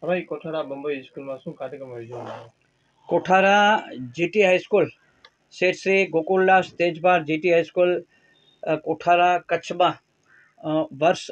હવે કોઠારા બંબઈ સ્કૂલમાં શું કાર્યક્રમ યોજવામાં આવ્યો? Kothara GT high school Sheth Shri Gokuldas Tejpal GT high school Kothara કચ્છમાં વર્ષ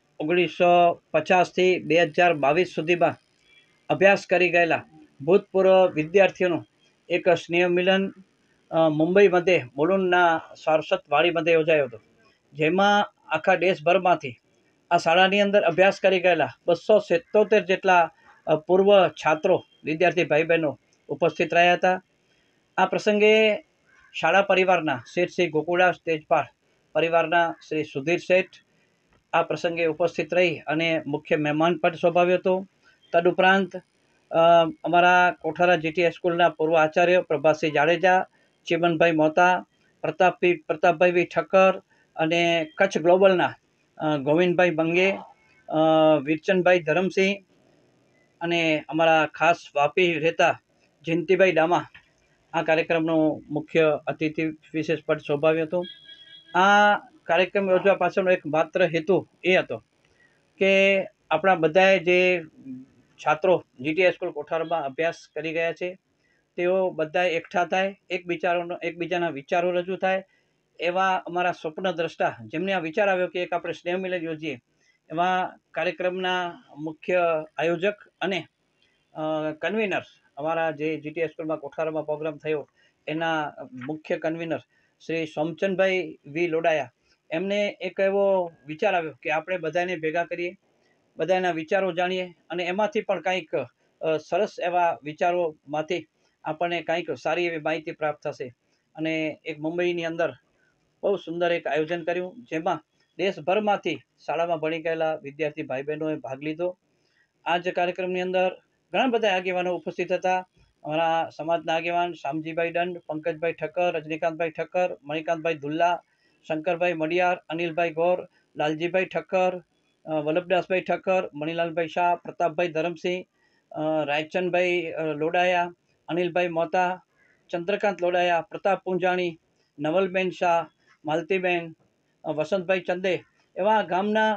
1950થી 2022 સુધીમાં અભ્યાસ કરી ગયેલા ભૂતપૂર્વ વિદ્યાર્થીઓનું એક સ્નેહ મિલન મુંબઈ મધ્યે મુલુંડના સારસ્વત વાડી મધ્યે યોજાયો હતો, જેમાં આખા દેશભરમાંથી આ શાળાની અંદર અભ્યાસ કરી ગયેલા 277 જેટલા પૂર્વ છાત્રો વિદ્યાર્થી ભાઈ બહેનો ઉપસ્થિત રહ્યા હતા. આ પ્રસંગે શાળા પરિવારના શેઠ શ્રી ગોકુળદાસ તેજપાલ પરિવારના શ્રી સુધીર શેઠ આ પ્રસંગે ઉપસ્થિત રહી અને મુખ્ય મહેમાન પદ શોભાવ્યો હતો. તદુપરાંત અમારા કોઠારા જીટી હાઈસ્કૂલના પૂર્વ આચાર્ય પ્રભાતસિંહ જાડેજા, ચીમનભાઈ મોતા, પ્રતાપભાઈ વી ઠક્કર અને કચ્છ ગ્લોબલના ગોવિંદભાઈ બંગે, વીરચંદભાઈ ધરમસિંહ અને અમારા ખાસ વાપી રહેતા જયંતિભાઈ ડામા આ કાર્યક્રમનું મુખ્ય અતિથિ વિશેષ પદ શોભાવ્યું હતું. આ કાર્યક્રમ યોજવા પાછળનો એક માત્ર હેતુ એ હતો કે આપણા બધાએ જે છાત્રો જીટી હાઈસ્કૂલ કોઠારમાં અભ્યાસ કરી ગયા છે તેઓ બધાએ એકઠા થાય, એકબીજાના વિચારો રજૂ થાય. એવા અમારા સ્વપ્નદ્રષ્ટા જેમને આ વિચાર આવ્યો કે એક આપણે સ્નેહ મિલન યોજીએ, એવા કાર્યક્રમના મુખ્ય આયોજક અને કન્વીનર અમારા જે જીટી હાઈસ્કૂલમાં કોઠારામાં પ્રોગ્રામ થયો એના મુખ્ય કન્વીનર શ્રી સોમચંદભાઈ વી લોડાયા, એમને એક એવો વિચાર આવ્યો કે આપણે બધાને ભેગા કરીએ, બધાના વિચારો જાણીએ અને એમાંથી પણ કંઈક સરસ એવા વિચારોમાંથી આપણને કંઈક સારી એવી માહિતી પ્રાપ્ત થશે. અને એક મુંબઈની અંદર બહુ સુંદર એક આયોજન કર્યું, જેમાં દેશભરમાંથી શાળામાં ભણી ગયેલા વિદ્યાર્થી ભાઈ બહેનોએ ભાગ લીધો. આ જ કાર્યક્રમની અંદર ઘણા બધા આગેવાનો ઉપસ્થિત હતા. અમારા સમાજના આગેવાન શામજીભાઈ દંડ, પંકજભાઈ ઠક્કર, રજનીકાંતભાઈ ઠક્કર, મણિકાંતભાઈ ધુલ્લા, શંકરભાઈ મડિયાર, અનિલભાઈ ગોર, લાલજીભાઈ ઠક્કર, વલ્લભદાસભાઈ ઠક્કર, મણિલાલભાઈ શાહ, પ્રતાપભાઈ ધરમસિંહ, રાયચંદભાઈ લોડાયા, અનિલભાઈ મોતા, ચંદ્રકાંત લોડાયા, પ્રતાપ પૂંજાણી, નવલબેન શાહ, માલતીબેન, વસંતભાઈ ચંદે એવા ગામના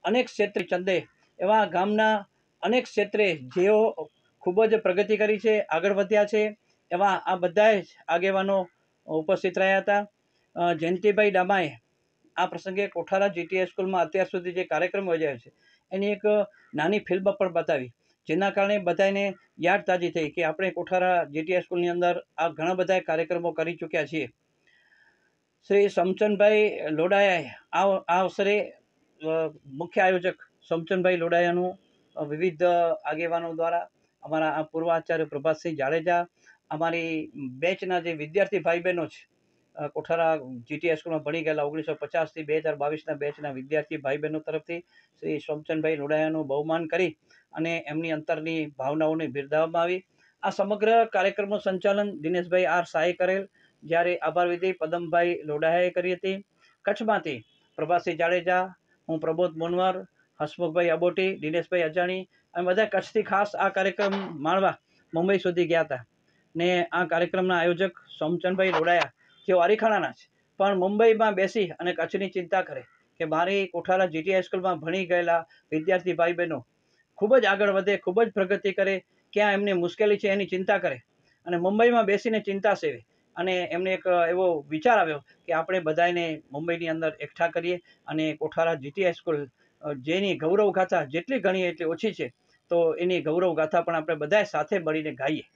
અનેક ક્ષેત્રે જેઓ ખૂબ જ પ્રગતિ કરી છે, આગળ વધ્યા છે, એવા આ બધા જ આગેવાનો ઉપસ્થિત રહ્યા હતા. જયંતિભાઈ ડામાએ આ પ્રસંગે કોઠારા જીટી હાઈસ્કૂલમાં અત્યાર સુધી જે કાર્યક્રમ યોજાયો છે એની એક નાની ફિલ્મ પણ બતાવી, જેના કારણે બધાને યાદ તાજી થઈ કે આપણે કોઠારા જીટી હાઈસ્કૂલની અંદર આ ઘણા બધા કાર્યક્રમો કરી ચૂક્યા છીએ. શ્રી સમચંદભાઈ લોડાયાએ આ અવસરે મુખ્ય આયોજક સમચંદભાઈ લોડાયાનું વિવિધ આગેવાનો દ્વારા અમારા આ પૂર્વ આચાર્ય પ્રભાતસિંહ જાડેજા, અમારી બેચના જે વિદ્યાર્થી ભાઈ બહેનો છે કોઠારા જીટી હાઈસ્કૂલમાં ભણી ગયેલા 1950થી 2022ના બેચના વિદ્યાર્થી ભાઈ બહેનો તરફથી શ્રી સોમચંદભાઈ લોડાયાનું બહુમાન કરી અને એમની અંતરની ભાવનાઓને બિરદાવવામાં આવી. આ સમગ્ર કાર્યક્રમનું સંચાલન દિનેશભાઈ આર શાહે કરેલ, જ્યારે આભાર વિધિ પદમભાઈ લોડાયાએ કરી હતી. કચ્છમાંથી પ્રભાતસિંહ જાડેજા, હું પ્રબોધ મુનવર, હસમુખભાઈ અબોટી, દિનેશભાઈ અજાણી અમે બધા કચ્છથી ખાસ આ કાર્યક્રમ માણવા મુંબઈ સુધી ગયા હતા. ને આ કાર્યક્રમના આયોજક સોમચંદભાઈ લોડાયા જેઓ અરીખાણાના છે, પણ મુંબઈમાં બેસી અને કચ્છની ચિંતા કરે કે મારી કોઠારા જીટી હાઈસ્કૂલમાં ભણી ગયેલા વિદ્યાર્થી ભાઈ બહેનો ખૂબ જ આગળ વધે, ખૂબ જ પ્રગતિ કરે, ક્યાં એમને મુશ્કેલી છે એની ચિંતા કરે અને મુંબઈમાં બેસીને ચિંતા સેવે. અને એમને એક એવો વિચાર આવ્યો કે આપણે બધાને મુંબઈની અંદર એકઠા કરીએ અને કોઠારા જીટી હાઈસ્કૂલ જેની ગૌરવ ગાથા જેટલી ગણીએ એટલી ઓછી છે, તો એની ગૌરવ ગાથા પણ આપણે બધાએ સાથે મળીને ગાઈએ.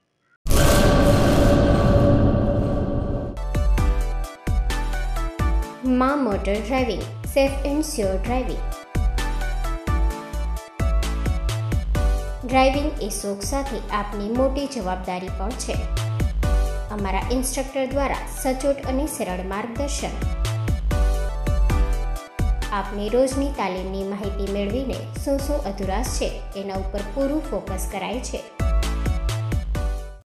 માં motor driving, safe and sure driving. Driving એ શોખ સાથે આપની મોટી જવાબદારી પણ છે. અમારા ઇન્સ્ટ્રક્ટર દ્વારા સચોટ અને સરળ માર્ગદર્શન. આપની રોજની તાલીમની માહિતી મેળવીને શું અધુરાશ છે એના ઉપર પૂરું ફોકસ કરાય છે.